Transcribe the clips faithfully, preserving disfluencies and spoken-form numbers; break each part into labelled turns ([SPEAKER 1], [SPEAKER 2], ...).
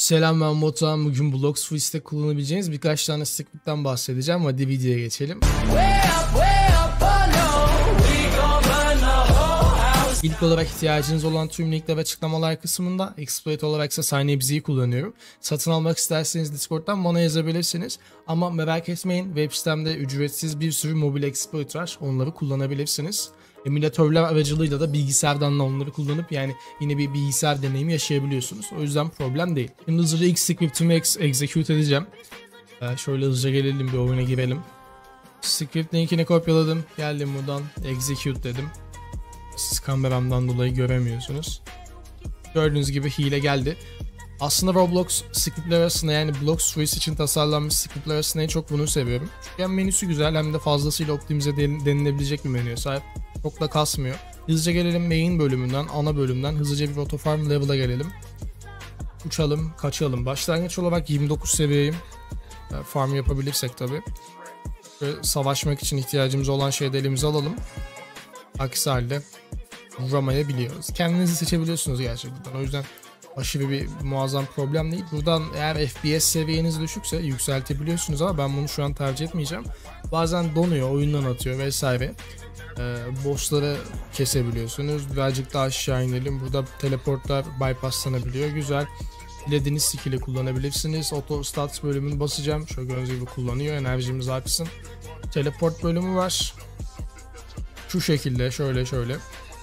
[SPEAKER 1] Selam, ben Batuhan. Bugün Bloxfreeze'de kullanabileceğiniz birkaç tane script'ten bahsedeceğim. Hadi videoya geçelim. İlk olarak ihtiyacınız olan tüm linkler ve açıklamalar kısmında, exploit olarak ise SignAbz'yi kullanıyorum. Satın almak isterseniz Discord'dan bana yazabilirsiniz. Ama merak etmeyin, web sitemde ücretsiz bir sürü mobil exploit var. Onları kullanabilirsiniz. Emülatörler aracılığıyla da bilgisayardan da onları kullanıp yani yine bir bilgisayar deneyimi yaşayabiliyorsunuz. O yüzden problem değil. Şimdi hızlıca ilk script'imi ex execute edeceğim. Ee, şöyle hızlıca gelelim, bir oyuna girelim. Script linkini kopyaladım. Geldim buradan execute dedim. Siz kameramdan dolayı göremiyorsunuz. Gördüğünüz gibi hile geldi. Aslında Roblox scriptler arasında, yani Bloxfreeze için tasarlanmış scriptler arasında en çok bunu seviyorum. Çünkü hem menüsü güzel hem de fazlasıyla optimize denilebilecek bir menüye sahip. Çok da kasmıyor. Hızlıca gelelim main bölümünden, ana bölümden hızlıca bir Autofarm level'a gelelim. Uçalım, kaçalım. Başlangıç olarak yirmi dokuz seviyeyim. Farm yapabilirsek tabi. Savaşmak için ihtiyacımız olan şeyi de elimize alalım. Aksi halde vuramayabiliyoruz. Kendinizi seçebiliyorsunuz gerçekten. O yüzden aşırı bir muazzam problem değil. Buradan eğer F P S seviyeniz düşükse yükseltebiliyorsunuz ama ben bunu şu an tercih etmeyeceğim. Bazen donuyor, oyundan atıyor vesaire. Ee, bossları kesebiliyorsunuz. Birazcık daha aşağı inelim. Burada teleportlar bypasslanabiliyor. Güzel. Dilediğiniz skill'i kullanabilirsiniz. Auto stats bölümünü basacağım. Şöyle gördüğünüz gibi kullanıyor. Enerjimiz artsın. Teleport bölümü var. Şu şekilde şöyle şöyle.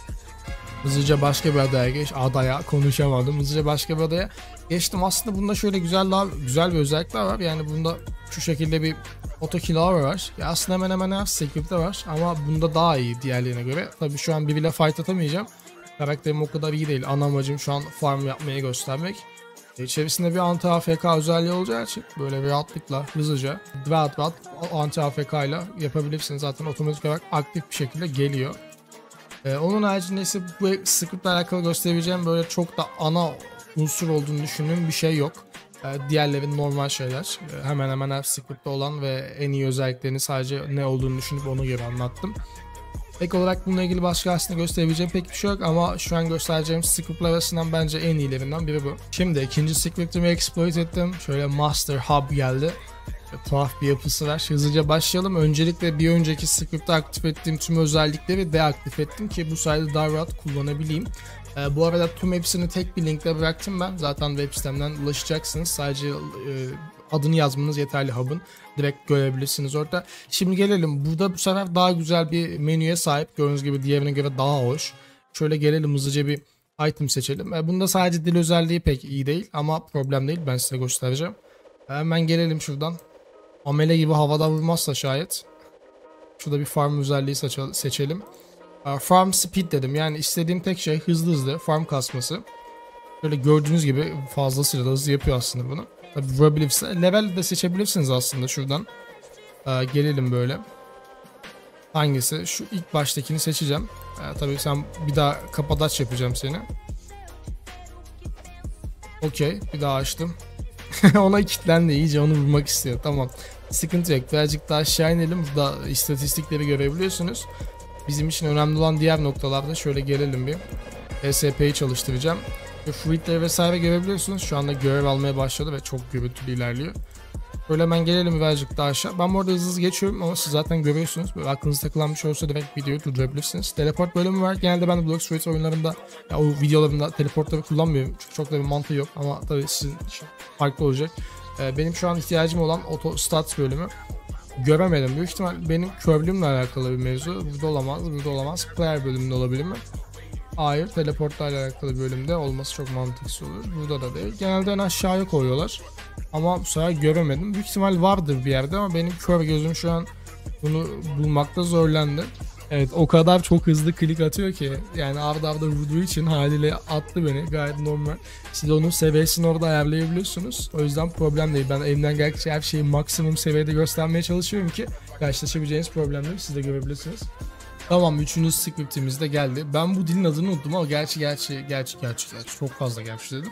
[SPEAKER 1] Hızlıca başka bir adaya geç. Adaya konuşamadım. Hızlıca başka bir adaya geçtim. Aslında bunda şöyle güzel daha güzel bir özellikler var. Yani bunda şu şekilde bir auto kill hour var. Ya aslında hemen hemen her script'te var ama bunda daha iyi diğerlerine göre. Tabii şu an biriyle fight atamayacağım. Karakterim o kadar iyi değil. Ana amacım şu an farm yapmayı göstermek. İçerisinde bir anti-A F K özelliği olacağı için böyle bir rahatlıkla hızlıca rahat rahat anti-A F K ile yapabilirsiniz. Zaten otomatik olarak aktif bir şekilde geliyor. Ee, onun haricinde ise bu script ile alakalı gösterebileceğim böyle çok da ana unsur olduğunu düşündüğüm bir şey yok. Ee, diğerleri normal şeyler. Ee, hemen hemen her script'te olan ve en iyi özelliklerini sadece ne olduğunu düşünüp ona göre anlattım. Ek olarak bununla ilgili başka aslında gösterebileceğim pek bir şey yok ama şu an göstereceğim scriptler arasından bence en iyilerinden biri bu. Şimdi ikinci script'imi exploit ettim. Şöyle Master Hub geldi. Tuhaf bir yapısı var. Hızlıca başlayalım. Öncelikle bir önceki script'te aktif ettiğim tüm özellikleri deaktif ettim ki bu sayede daha rahat kullanabileyim. Ee, bu arada tüm hepsini tek bir linkle bıraktım ben. Zaten web sitemden ulaşacaksınız. Sadece e, adını yazmanız yeterli hub'ın. Direkt görebilirsiniz orada. Şimdi gelelim. Burada bu sefer daha güzel bir menüye sahip. Gördüğünüz gibi diğerine göre daha hoş. Şöyle gelelim, hızlıca bir item seçelim. Ee, bunda sadece dil özelliği pek iyi değil ama problem değil. Ben size göstereceğim. Hemen gelelim şuradan. Amele gibi havada vurmazsa şayet. Şurada bir farm özelliği seçelim. Farm speed dedim. Yani istediğim tek şey hızlı hızlı farm kasması. Böyle gördüğünüz gibi fazlasıyla da hızlı yapıyor aslında bunu. Tabii vurabilirsiniz. Level de seçebilirsiniz aslında şuradan. Gelelim böyle. Hangisi? Şu ilk baştakini seçeceğim. Tabii sen bir daha kapadaç yapacağım seni. Okey. Bir daha açtım. Ona kilitlendi, iyice onu vurmak istiyor. Tamam. Sıkıntı yok. Birazcık daha aşağı inelim. Burada istatistikleri görebiliyorsunuz. Bizim için önemli olan diğer noktalarda şöyle gelelim bir. E S P'yi çalıştıracağım. Fruitleri vesaire görebiliyorsunuz. Şu anda görev almaya başladı ve çok gürültülü ilerliyor. Böyle hemen gelelim birazcık daha aşağı. Ben bu arada hızlı hızlı geçiyorum ama siz zaten görüyorsunuz. Böyle aklınızda takılan bir şey olsa direkt videoyu durdurabilirsiniz. Teleport bölümü var. Genelde ben de Bloxfreeze oyunlarında, ya o videolarımda teleportları kullanmıyorum. Çünkü çok da bir mantığı yok ama tabii sizin için farklı olacak. Ee, benim şu an ihtiyacım olan auto stats bölümü. Göremedim. Büyük ihtimal benim körlüğümle alakalı bir mevzu. Burada olamaz, burada olamaz. Player bölümünde olabilir mi? Hayır, teleportlarla alakalı bir bölümde olması çok mantıksız olur. Burada da değil. Genelde en aşağıya koyuyorlar. Ama bu sefer göremedim. Büyük ihtimal vardır bir yerde ama benim kör gözüm şu an bunu bulmakta zorlandı. Evet, o kadar çok hızlı klik atıyor ki yani arda arda vurduğu için haliyle attı beni, gayet normal. Siz onun seviyesini orada ayarlayabiliyorsunuz. O yüzden problem değil. Ben elimden geldikçe her şeyi maksimum seviyede göstermeye çalışıyorum ki karşılaşabileceğiniz problemleri siz de görebilirsiniz. Tamam, üçüncü scriptimiz de geldi. Ben bu dilin adını unuttum ama gerçi gerçi gerçi gerçi gerçi çok fazla gerçi dedim.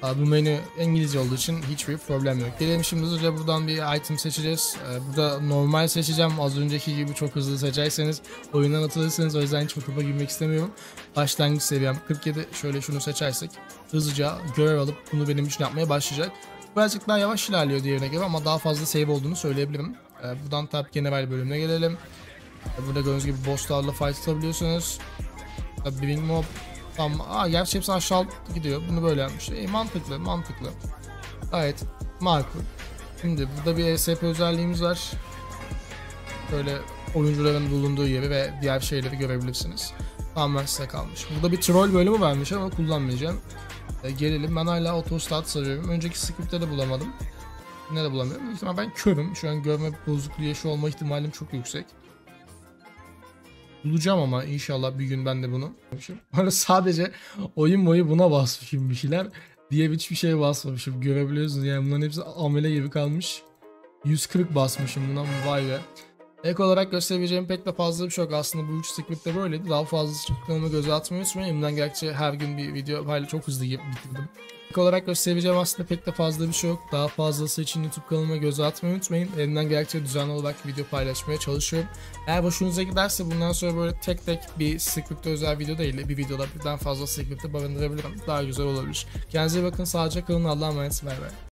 [SPEAKER 1] Bu menü İngilizce olduğu için hiçbir problem yok. Gelelim şimdi hızlıca buradan bir item seçeceğiz. Burada normal seçeceğim. Az önceki gibi çok hızlı seçerseniz oyundan atılırsınız. O yüzden hiç topa girmek istemiyorum. Başlangıç seviyem kırk yedi. Şöyle şunu seçersek hızlıca görev alıp bunu benim için yapmaya başlayacak. Birazcık daha yavaş ilerliyor diğerine göre ama daha fazla save olduğunu söyleyebilirim. Buradan tabi general bölümüne gelelim. Burada gördüğünüz gibi bosslarla fight atabiliyorsunuz. Bring mob. Tamam. Aa, gerçi hepsi aşağı gidiyor. Bunu böyle yapmış. E, mantıklı, mantıklı. Gayet makul. Şimdi burada bir E S P özelliğimiz var. Böyle oyuncuların bulunduğu yeri ve diğer şeyleri görebilirsiniz. Tamamen size kalmış. Burada bir troll bölümü varmış ama kullanmayacağım. E, gelelim. Ben hala autostart sarıyorum. Önceki script'te de bulamadım. Yine de bulamıyorum. Büyük ihtimalle ben körüm. Şu an görme bozukluğu yaşıyor olma ihtimalim çok yüksek. Bulacağım ama inşallah bir gün ben de bunu. Böyle sadece oyun boyu buna basmışım bir şeyler. Diye hiçbir şey basmamışım. Görebiliyorsunuz yani bunların hepsi amele gibi kalmış. yüz kırk basmışım buna, vay be. Ek olarak gösterebileceğim pek de fazla bir şey yok. Aslında bu üç script'te böyleydi. Daha fazla script'larımı göze atmayı unutmayın. Elimden geldikçe her gün bir video payla çok hızlı bitirdim. Ek olarak gösterebileceğim aslında pek de fazla bir şey yok. Daha fazlası için YouTube kanalıma göze atmayı unutmayın. Elimden geldikçe düzenli olarak video paylaşmaya çalışıyorum. Eğer hoşunuza giderse bundan sonra böyle tek tek bir script'e özel video değil, bir videoda birden fazla script'e barındırabilirim. Daha güzel olabilir. Kendinize bakın, sağlıcakla kalın, Allah'a emanet, bay bay.